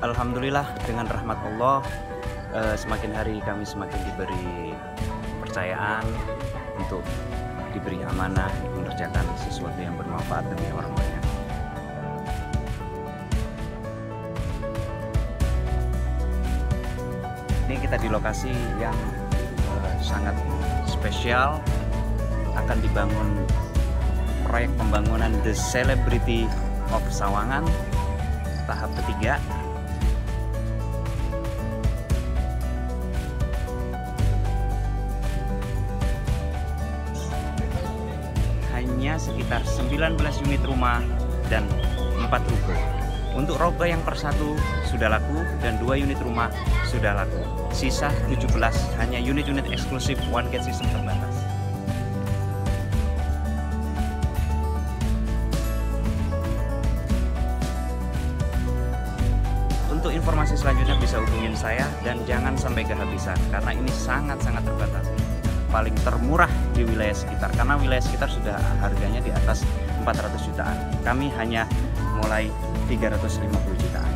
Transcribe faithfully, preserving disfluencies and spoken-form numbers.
Alhamdulillah dengan rahmat Allah, eh, semakin hari kami semakin diberi kepercayaan untuk diberi amanah mengerjakan sesuatu yang bermanfaat demi orang banyak. Ini kita di lokasi yang eh, sangat spesial, akan dibangun proyek pembangunan The Celebrity of Sawangan tahap ketiga. Hanya sekitar sembilan belas unit rumah dan empat ruko. Untuk ruko yang per satu sudah laku dan dua unit rumah sudah laku. Sisa tujuh belas hanya unit-unit eksklusif one gate system terbatas. Untuk informasi selanjutnya bisa hubungin saya dan jangan sampai kehabisan karena ini sangat-sangat terbatas. Paling termurah di wilayah sekitar karena wilayah sekitar sudah harganya di atas empat ratus jutaan. Kami hanya mulai tiga ratus lima puluh jutaan.